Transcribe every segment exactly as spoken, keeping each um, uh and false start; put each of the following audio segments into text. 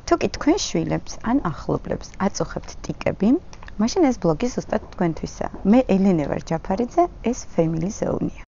თუ კი თქვენ შვილებს ან ახლობლებს აწუხებთ ტიკები, მაშინ ეს ბლოგი ზუსტად თქვენთვისაა. მე ელენე ვარ ჯაფარიძე, ეს Family Zone-ია.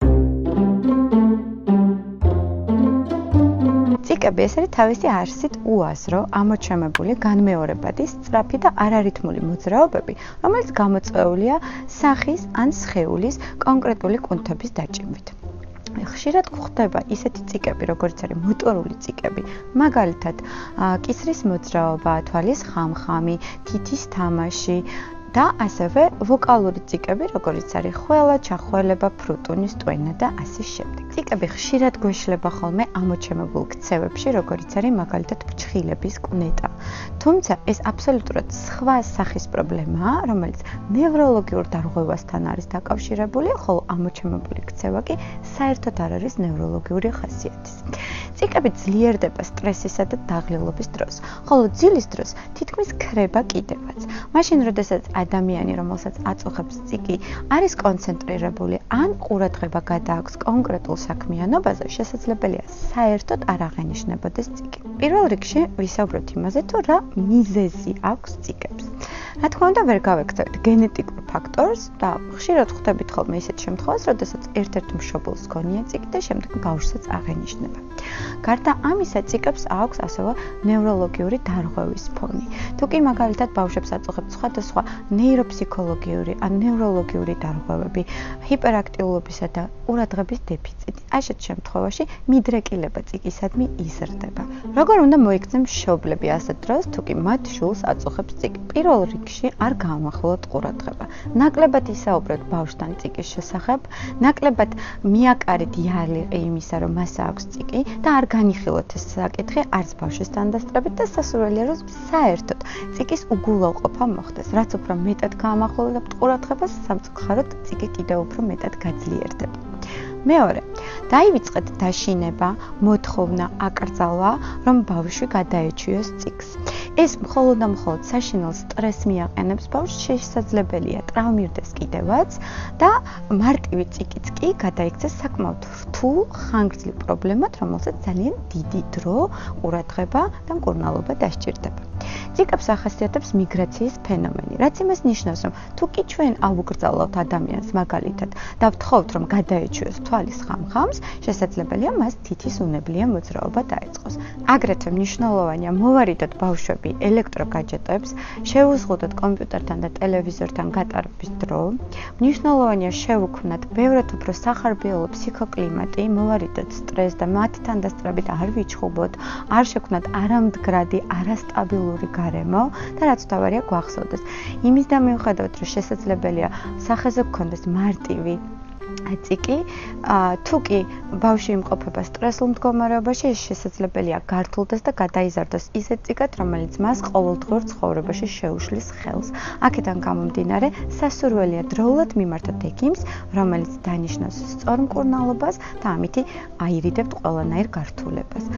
ტიკები ეს არის თავისი არსით უაზრო, ამოჩემებული, განმეორებადი, სწრაფი და არარითმული მოძრაობები, რომელიც გამოწვეულია სახის ან სხეულის კონკრეტული კუნთების დაჭიმვით. ხშირად გვხვდება ისეთი წიკები, როგორც არის მოტორული წიკები, მაგალითად, კისრის მოძრაობა, თვალის ხამხამი, თითის თამაში და ასევე ვოკალური წიკები, როგორც არის ხველა, ჩახველება, ფრუტუნის ტვენა და ასე შემდეგ. წიკები ხშირად გვეშლება ხოლმე ამოჩემებულ ქცევებში, როგორც არის მაგალითად ფრჩხილების კვნეტა. თუმცა ეს აბსოლუტურად სხვა სახის პრობლემაა, რომელიც ნევროლოგიურ დარღვევასთან არის დაკავშირებული, ხოლო ამოჩემებული ქცევა კი საერთოდ არ არის ნევროლოგიური ხასიათის. წიკები ძლიერდება სტრესისა და დაღლილობის დროს, ხოლო ძილის დროს თითქმის ქრება კიდევაც. მაშინ, როდესაც ადამიანი, რომელსაც აწუხებს წიკი, არის კონცენტრირებული ან ყურადღება გადააქვს კონკრეტულ საქმიანობაზე, შესაძლებელია საერთოდ არ აღენიშნებოდეს წიკი. პირველ რიგში ვისაუბროთ იმაზე, თუ რა მიზეზი აქვს წიკებს. რა თქმა უნდა, ვერ გავექცევით გენეტიკურ ფაქტორს და ხშირად ხვდებით ხოლმე ისეთ შემთხვევას, როდესაც ერთ-ერთ მშობელს გონია წიკი და შემდეგ ბავშვსაც აღენიშნება. გარდა ამისა, წიკებს აქვს ასევე ნევროლოგიური დარღვევის ფონი. თუ კი მაგალითად ბავშვებს აწუხებთ სხვადასხვა ნეიროფსიქოლოგიური ან ნევროლოგიური დარღვევები, ჰიპერაქტიულობისა და ყურადღების დეფიციტი, ასეთ შემთხვევაში მიდრეკილება წიკისადმი იზრდება. როგორ უნდა მოიქცნენ მშობლები ასეთ დროს, თუ კი მათ შულს აწუხებს წიკი? პირველ რიგში არ გაამახვილოთ ყურადღება. ნაკლებად ისაუბროთ ბავშვთან წიკის შესახებ, ნაკლებად მიაკარით იარლიყი იმისა, რომ მას აქვს წიკი და არ განიხილოთ ეს საკითხი არც ბავშვის თანდასწრებით და სასურველია, რომ საერთოდ წიკის უგულავყოფა მოხდეს. რაც უფრო მეტად გაამახვილებთ ყურადღებას, სამწუხაროდ წიკი კიდევ უფრო მეტად გაძლიერდება. მეორე, დაივიწყეთ დაშინება, მოთხოვნა, აკრძალვა, რომ ბავშვი გადაეჩიოს წიკს. ეს მხოლოდ და მხოლოდ საშინელ სტრესს მიაყენებს ბავშვს, შესაძლებელია ტრავმირდეს კიდევაც და მარტივი წიკიც კი გადაიქცეს საკმაოდ რთულ ხანგრძლივ პრობლემად, რომელსაც ძალიან დიდი დრო, ყურადღება და მკურნალობა დასჭირდება. წიკებს ახასიათებს მიგრაციის ფენომენი, რაც იმას ნიშნავს, რომ თუ კი ჩვენ ავუგრძალავთ ადამიანს მაგალითად და ვთხოვთ, რომ გადაეჩიოს თვალის ხამხამს, შესაძლებელია მას თითის უნებლიე მოძრაობა დაეწყოს. აგრეთვე მნიშვნელოვანია მოვარიდოთ ბავშვები ელექტროგადჟეტებს, შევუზღუდოთ კომპიუტერთან და ტელევიზორთან გატარების დრო. მნიშვნელოვანია შევუქმნათ ბევრად უფრო სახარბიელო ფსიქოკლიმატი, მოვარიდოთ სტრესს და მათი თანდასწრებით არ ვიჩხუბოთ, არ შევქმნათ არამდგრადი, არასტაბილური გარემო და რაც თავარია გვახსოვდეს. იმის და მიუხედავად, რომ შესაძლებელია სახეზე გქონდეს მარტივი წიკი, თუ კი ბავშვი იმყოფება სტრესულ მდგომარეობაში, ეს შესაძლებელია გართულდეს და გადაიზარდოს ისეთ წიკად, რომელიც მას ყოველდღიურ ცხოვრებაში შეუშლის ხელს. აქედან გამომდინარე, სასურველია დროულად მიმართოთ ექიმს, რომელიც დანიშნავს სწორ მკურნალობას და ამითი აირიდებთ ყველანაირ გართულებას.